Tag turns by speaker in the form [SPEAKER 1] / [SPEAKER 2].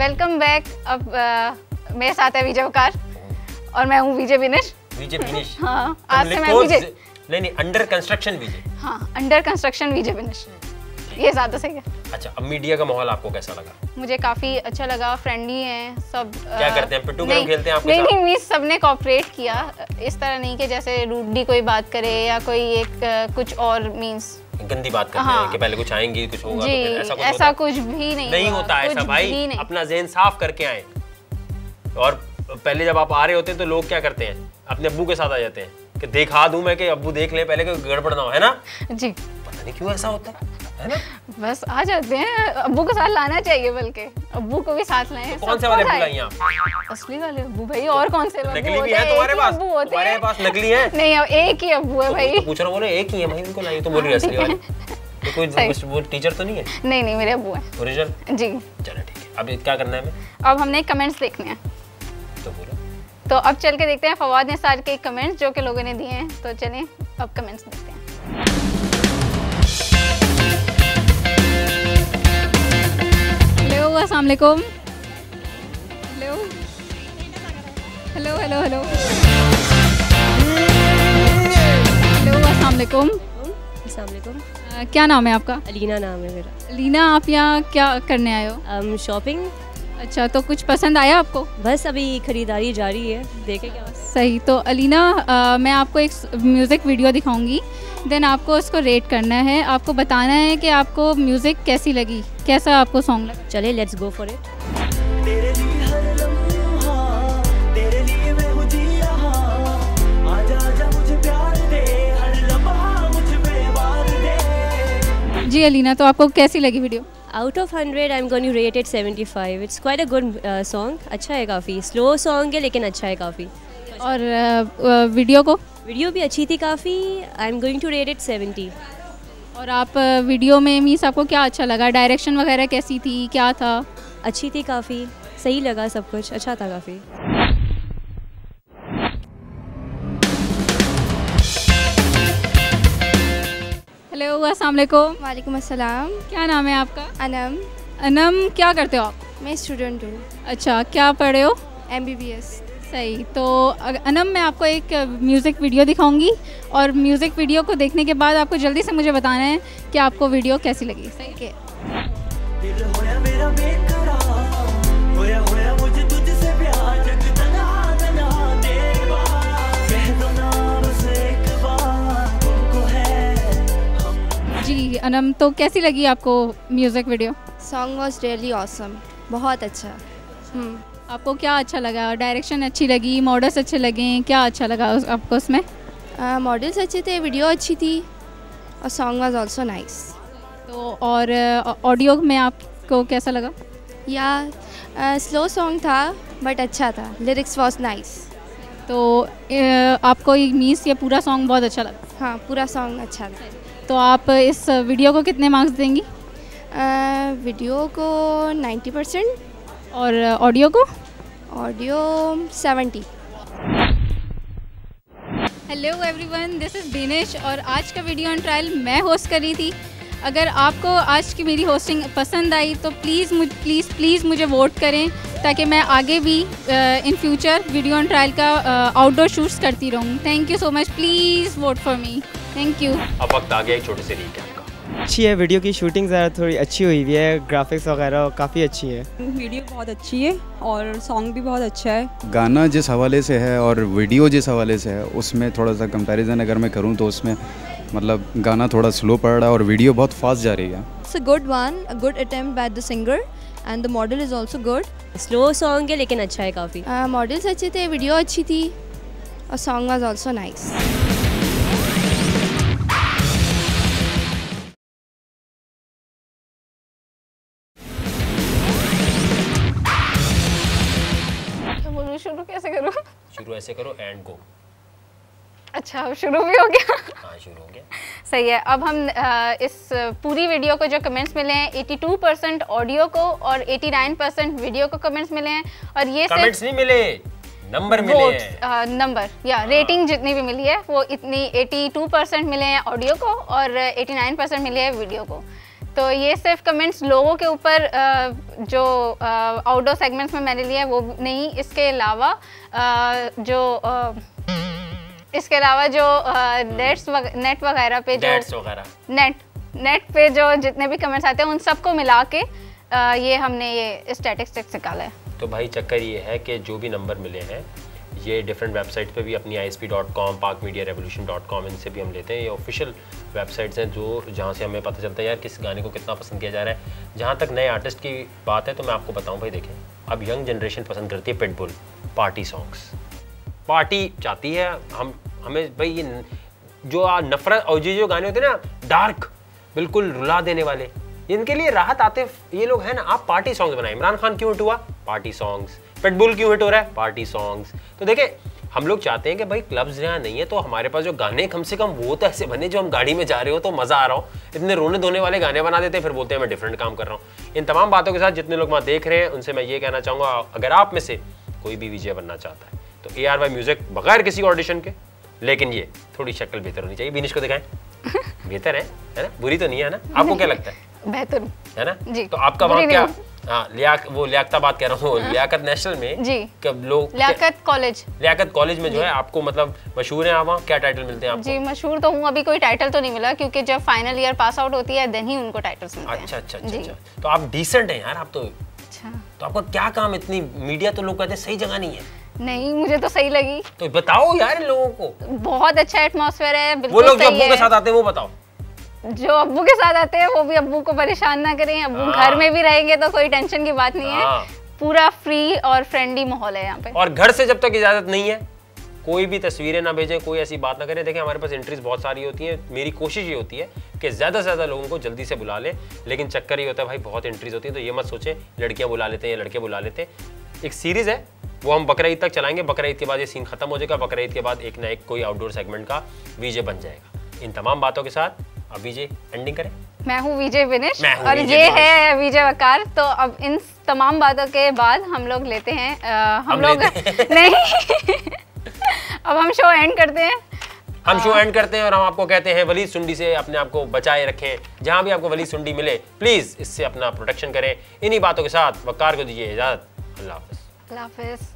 [SPEAKER 1] Welcome back. अब मेरे साथ है विजय वकार और मैं हूँ विजय विनेश।
[SPEAKER 2] विजय विनेश।
[SPEAKER 1] हाँ, आज से मैं विजय।
[SPEAKER 2] नहीं, अंडर कंस्ट्रक्शन विजय।
[SPEAKER 1] हाँ, अंडर कंस्ट्रक्शन विजय विनेश, ये ज़्यादा सही है।
[SPEAKER 2] अच्छा, अब मीडिया का माहौल आपको कैसा लगा?
[SPEAKER 1] मुझे काफ़ी अच्छा लगा, फ्रेंडली हैं सब।
[SPEAKER 2] क्या करते हैं, पिट्ठू गरम खेलते हैं आपके साथ?
[SPEAKER 1] नहीं, सबने कोऑपरेट किया। इस तरह नहीं कि जैसे रूडली कोई बात करे या कोई एक कुछ और मीन्स
[SPEAKER 2] गंदी बात करते हैं कि पहले कुछ आएंगी कुछ होगा, तो फिर
[SPEAKER 1] ऐसा कुछ भी नहीं
[SPEAKER 2] होता है। ऐसा भाई, अपना ज़हन साफ करके आए। और पहले जब आप आ रहे होते हैं तो लोग क्या करते हैं, अपने अब्बू के साथ आ जाते हैं कि दिखा दूं मैं कि अब्बू देख ले पहले, कि गड़बड़ ना हो, है ना जी। पता नहीं क्यों ऐसा होता है ना? बस
[SPEAKER 1] आ जाते हैं। अब्बू को साथ लाना चाहिए, बल्कि अब्बू को भी साथ लाएं।
[SPEAKER 2] तो कौन से वाले अब्बू लाएं आप?
[SPEAKER 1] असली वाले अब्बू भाई, और कौन से
[SPEAKER 2] नकली भी है तुम्हारे पास? तुम्हारे पास नकली है?
[SPEAKER 1] नहीं, एक ही अब्बू है भाई।
[SPEAKER 2] तो पूछ रहा हूं, बोले एक ही है भाई, उनको लाइए तो बोल रही असली वाले। तो कोई वो टीचर तो नहीं है? नहीं, मेरे अब्बू हैं ओरिजिनल जी। चलो ठीक है, अब क्या करना है हमें? अब हमने कमेंट्स देखने हैं, तो बोलो। तो अब चल के देखते हैं फवाद निसार के कमेंट्स जो कि लोगों ने दिए हैं। तो चलें अब कमेंट्स देखते हैं। हेलो, अस्सलाम वालेकुम। Hello hello hello hello hello, अस्सलाम वालेकुम।
[SPEAKER 3] अस्सलाम वालेकुम।
[SPEAKER 1] क्या नाम है आपका?
[SPEAKER 3] अलीना नाम है मेरा।
[SPEAKER 1] अलीना, आप यहाँ क्या करने आए हो?
[SPEAKER 3] शॉपिंग।
[SPEAKER 1] अच्छा, तो कुछ पसंद आया आपको?
[SPEAKER 3] बस अभी खरीदारी जारी है, देखें क्या।
[SPEAKER 1] सही। तो अलीना, मैं आपको एक म्यूज़िक वीडियो दिखाऊंगी, देन आपको उसको रेट करना है। आपको बताना है कि आपको म्यूज़िक कैसी लगी, कैसा आपको सॉन्ग लगा।
[SPEAKER 3] चले, लेट्स गो फॉर इट। जी अलीना, तो आपको कैसी लगी video? Out of 100 I'm going to rate it 75. It's quite a good song. अच्छा है काफ़ी, स्लो सॉन्ग है लेकिन अच्छा है काफ़ी।
[SPEAKER 1] और वीडियो
[SPEAKER 3] भी अच्छी थी काफ़ी। I'm going to rate it 70.
[SPEAKER 1] और आप वीडियो में मीन्स आपको क्या अच्छा लगा? डायरेक्शन वगैरह कैसी थी, क्या था?
[SPEAKER 3] अच्छी थी काफ़ी, सही लगा, सब कुछ अच्छा था काफ़ी।
[SPEAKER 1] हेलो, अस्सलाम वालेकुम।
[SPEAKER 4] वालेकुम अस्सलाम।
[SPEAKER 1] क्या नाम है आपका?
[SPEAKER 4] अनम।
[SPEAKER 1] अनम, क्या करते हो आप?
[SPEAKER 4] मैं स्टूडेंट हूँ।
[SPEAKER 1] अच्छा, क्या पढ़े हो?
[SPEAKER 4] MBBS।
[SPEAKER 1] सही। तो अनम, मैं आपको एक म्यूज़िक वीडियो दिखाऊंगी और म्यूज़िक वीडियो को देखने के बाद आपको जल्दी से मुझे बताना है कि आपको वीडियो कैसी लगी। सही है। जी अनम, तो कैसी लगी आपको music video?
[SPEAKER 4] Song was really awesome, बहुत अच्छा।
[SPEAKER 1] आपको क्या अच्छा लगा? डायरेक्शन अच्छी लगी, मॉडल्स अच्छे लगे, क्या अच्छा लगा आपको उसमें?
[SPEAKER 4] मॉडल्स अच्छे थे, वीडियो अच्छी थी और सॉन्ग वाज आल्सो नाइस।
[SPEAKER 1] तो और ऑडियो में आपको कैसा लगा?
[SPEAKER 4] या स्लो सॉन्ग था बट अच्छा था, लिरिक्स वॉज नाइस।
[SPEAKER 1] तो आपको ये मीन्स ये पूरा सॉन्ग बहुत अच्छा लगा?
[SPEAKER 4] हाँ, पूरा सॉन्ग अच्छा था।
[SPEAKER 1] तो आप इस वीडियो को कितने मार्क्स देंगी?
[SPEAKER 4] वीडियो को 90%
[SPEAKER 1] और ऑडियो को?
[SPEAKER 4] Audio 70।
[SPEAKER 1] Hello everyone, this is Dinesh और आज का वीडियो ऑन ट्रायल मैं होस्ट कर रही थी। अगर आपको आज की मेरी होस्टिंग पसंद आई तो प्लीज़ मुझे वोट करें ताकि मैं आगे भी in future video on trial का आउटडोर शूट्स करती रहूँ। Thank you so much, please vote for me. Thank you.
[SPEAKER 2] अब वक्त आ गया एक छोटे से रीकैप का।
[SPEAKER 5] अच्छी है वीडियो की शूटिंग, ज़रा थोड़ी अच्छी हुई हुई है, ग्राफिक्स वगैरह काफ़ी अच्छी है।
[SPEAKER 6] वीडियो बहुत अच्छी है और सॉन्ग भी बहुत अच्छा है। गाना
[SPEAKER 7] जिस हवाले से है और वीडियो जिस हवाले से है उसमें थोड़ा सा कंपैरिजन अगर मैं करूं तो उसमें मतलब गाना थोड़ा स्लो पड़ रहा है और वीडियो बहुत फास्ट जा रही है।
[SPEAKER 8] It's a good one, a good attempt by the singer and the model is also good.
[SPEAKER 3] Slow song है लेकिन अच्छा है काफ़ी।
[SPEAKER 4] मॉडल्स अच्छे थे, वीडियो अच्छी थी और सॉन्ग वाज आल्सो नाइस।
[SPEAKER 1] शुरू कैसे करूँ?
[SPEAKER 2] शुरू ऐसे करो एंड गो।
[SPEAKER 1] अच्छा, अब शुरू भी हो गया?
[SPEAKER 2] हाँ, शुरू हो गया।
[SPEAKER 1] सही है। अब हम इस पूरी वीडियो को जो कमेंट्स मिले हैं 82% ऑडियो को और 89% वीडियो को कमेंट्स मिले हैं। और ये
[SPEAKER 2] कमेंट्स नहीं मिले, नंबर मिले हैं।
[SPEAKER 1] नंबर या रेटिंग जितनी भी मिली है वो इतनी 82% मिले हैं ऑडियो को और 89% मिले हैं वीडियो को। तो ये सिर्फ कमेंट्स लोगों के ऊपर जो आउटडोर सेगमेंट्स में मैंने लिया है वो नहीं, इसके अलावा जो नेट वगैरह पे जो नेट पे जो जितने भी कमेंट्स आते हैं उन सबको मिला के ये हमने ये स्टैटिस्टिक्स निकाला है।
[SPEAKER 2] तो भाई चक्कर ये है कि जो भी नंबर मिले हैं ये डिफरेंट वेबसाइट पे भी अपनी isp.com, parkmediarevolution.com इनसे भी हम लेते हैं। ये ऑफिशियल वेबसाइट्स हैं जो जहाँ से हमें पता चलता है यार किस गाने को कितना पसंद किया जा रहा है। जहाँ तक नए आर्टिस्ट की बात है तो मैं आपको बताऊँ भाई, देखें अब यंग जनरेशन पसंद करती है पिटबुल, पार्टी सॉन्ग्स, पार्टी चाहती है। हमें भाई ये जो नफरत और जो गाने होते हैं ना डार्क, बिल्कुल रुला देने वाले, इनके लिए राहत आते ये लोग हैं ना। आप पार्टी सॉन्ग्स बनाए, इमरान खान क्यों हिट हुआ? Party songs. पिटबुल क्यों हिट हो रहा है? Party songs. तो देखिए हम लोग चाहते हैं कि भाई क्लब्स यहाँ नहीं है तो हमारे पास जो गाने कम से कम वो तो ऐसे बने जो हम गाड़ी में जा रहे हो तो मज़ा आ रहा हो। इतने रोने धोने वाले गाने बना देते हैं फिर बोलते हैं मैं डिफरेंट काम कर रहा हूँ। इन तमाम बातों के साथ जितने लोग वहाँ देख रहे हैं उनसे मैं ये कहना चाहूँगा, अगर आप में से कोई भी वीजे बनना चाहता है तो ARY म्यूजिक बगैर किसी ऑडिशन के, लेकिन ये थोड़ी शक्ल बेहतर होनी चाहिए। बिनिश को दिखाएं, बेहतर है ना? बुरी तो नहीं है ना? आपको क्या लगता है?
[SPEAKER 1] बेहतर
[SPEAKER 2] है ना
[SPEAKER 1] जी।
[SPEAKER 2] तो आपका वहाँ क्या लियाकत बात कह रहा हूँ, लियाकत नेशनल में
[SPEAKER 1] जी
[SPEAKER 2] कब लोग लियाकत कॉलेज में जो है आपको मतलब मशहूर है, आप वहाँ क्या टाइटल मिलते हैं आपको?
[SPEAKER 1] जी मशहूर तो हूँ, अभी कोई टाइटल तो नहीं मिला क्योंकि जब फाइनल ईयर पास आउट होती है देन ही उनको टाइटल्स मिलते हैं।
[SPEAKER 2] अच्छा। तो आप डिसेंट हैं यार आप तो। अच्छा तो आपका क्या काम, इतनी मीडिया तो लोग कहते हैं सही जगह नहीं है।
[SPEAKER 1] नहीं मुझे तो सही लगी।
[SPEAKER 2] तो बताओ यार इन लोगों को।
[SPEAKER 1] बहुत अच्छा एटमॉस्फेयर है,
[SPEAKER 2] वो लोग जो अब्बू के साथ आते हैं वो बताओ।
[SPEAKER 1] जो अब्बू के साथ आते हैं वो भी अब्बू को परेशान ना करें, अब्बू घर में भी रहेंगे तो कोई टेंशन की बात नहीं है। पूरा फ्री और फ्रेंडली माहौल है यहाँ पे।
[SPEAKER 2] और घर से जब तक इजाजत नहीं है कोई भी तस्वीरें ना भेजें, कोई ऐसी बात ना करें। देखिए हमारे पास एंट्रीज बहुत सारी होती है, मेरी कोशिश ये होती है कि ज़्यादा से ज़्यादा लोगों को जल्दी से बुला ले, लेकिन चक्कर ये होता है भाई बहुत एंट्रीज होती है तो ये मत सोचें लड़कियाँ बुला लेते हैं या लड़के बुला लेते हैं। एक सीरीज़ है वो हम बकरा ईद तक चलाएंगे, बकरा ईद के बाद ये सीन खत्म हो जाएगा, बकरा ईद के बाद एक ना एक कोई आउटडोर सेगमेंट का वीजे बन जाएगा। इन तमाम बातों के साथ अब वीजे एंडिंग करें।
[SPEAKER 1] मैं हूँ वीजे विनिश और ये है वीजे वकार। तो अब इन तमाम बातों के बाद हम लोग लेते हैं हम लोग नहीं अब हम शो एंड करते हैं।
[SPEAKER 2] हम शो एंड करते हैं और हम आपको कहते हैं वलीद सुंडी से अपने आप को बचाए रखें। जहां भी आपको वलीद सुंडी मिले प्लीज इससे अपना प्रोटेक्शन करें। इन्हीं बातों के साथ वकार को दीजिए इजाजत। अल्लाह हाफिज।
[SPEAKER 1] अल्लाह हाफिज।